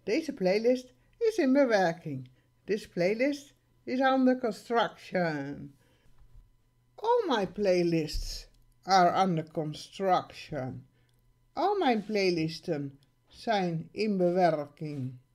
Deze playlist is in bewerking. This playlist is under construction. All my playlists are under construction. Al mijn playlisten zijn in bewerking.